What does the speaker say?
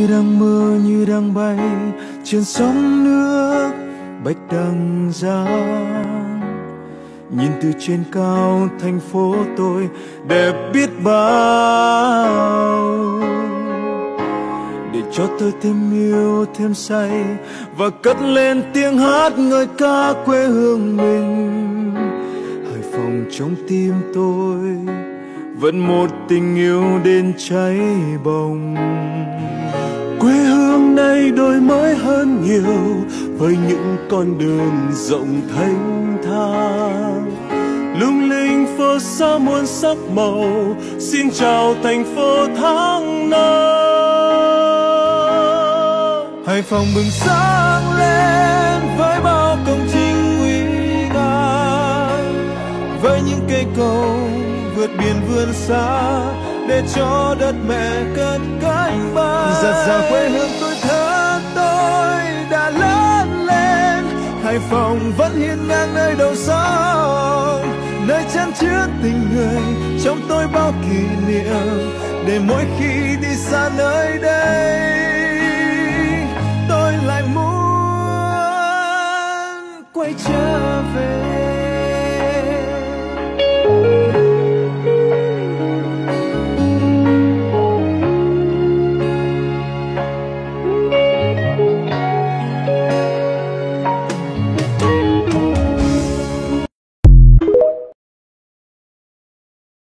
như đang mơ như đang bay trên sóng nước bạch đằng giang. Nhìn từ trên cao thành phố tôi đẹp biết bao, để cho tôi thêm yêu thêm say và cất lên tiếng hát ngợi ca quê hương mình. Hải Phòng trong tim tôi vẫn một tình yêu đến cháy bồng. Quê hương này đổi mới hơn nhiều với những con đường rộng thanh thang, lung linh phố xá muôn sắc màu. Xin chào thành phố tháng năm. Hải Phòng bừng sáng lên với bao công trình nguy nga, với những cây cầu vượt biển vươn xa để cho đất mẹ cất cánh bay. Giặt rào quê hương tuổi thơ tôi đã lớn lên. Hải Phòng vẫn hiên ngang nơi đầu sóng, nơi chan chứa tình người trong tôi bao kỷ niệm. Để mỗi khi đi xa nơi đây tôi lại muốn quay trở về.